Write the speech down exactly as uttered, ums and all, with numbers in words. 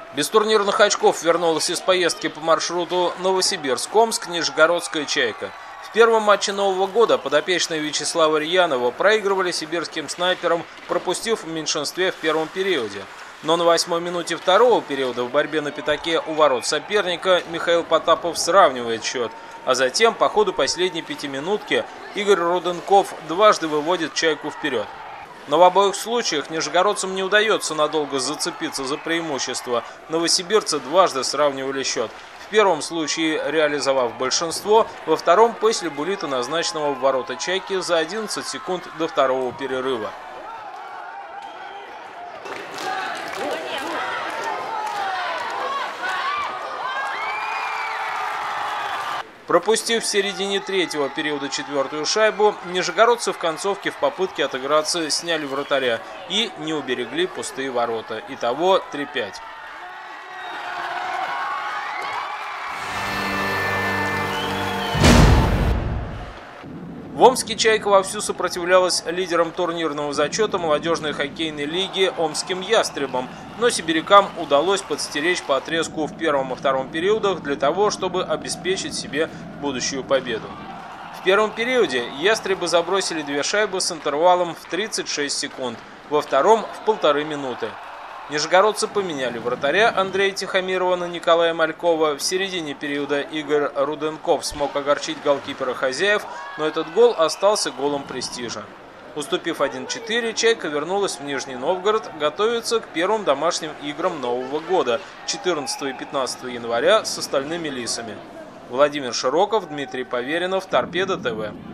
Без турнирных очков вернулась из поездки по маршруту Новосибирск-Омск Нижегородская «Чайка». В первом матче Нового года подопечные Вячеслава Рьянова проигрывали сибирским снайперам, пропустив в меньшинстве в первом периоде. Но на восьмой минуте второго периода в борьбе на пятаке у ворот соперника Михаил Потапов сравнивает счет, а затем по ходу последней пятиминутки Игорь Руденков дважды выводит «Чайку» вперед. Но в обоих случаях нижегородцам не удается надолго зацепиться за преимущество. Новосибирцы дважды сравнивали счет. В первом случае реализовав большинство, во втором после булита, назначенного в ворота «Чайки» за одиннадцать секунд до второго перерыва. Пропустив в середине третьего периода четвертую шайбу, нижегородцы в концовке в попытке отыграться сняли вратаря и не уберегли пустые ворота. Итого три пять. В Омске «Чайка» вовсю сопротивлялась лидерам турнирного зачета молодежной хоккейной лиги омским «Ястребам», но сибирякам удалось подстеречь по отрезку в первом и втором периодах для того, чтобы обеспечить себе будущую победу. В первом периоде «Ястребы» забросили две шайбы с интервалом в тридцать шесть секунд, во втором – в полторы минуты. Нижегородцы поменяли вратаря Андрея Тихомирова на Николая Малькова. В середине периода Игорь Руденков смог огорчить голкипера хозяев, но этот гол остался голом престижа. Уступив один четыре, «Чайка» вернулась в Нижний Новгород готовиться к первым домашним играм Нового года четырнадцатого и пятнадцатого января с остальными лисами. Владимир Широков, Дмитрий Поверенов, Торпедо ТВ.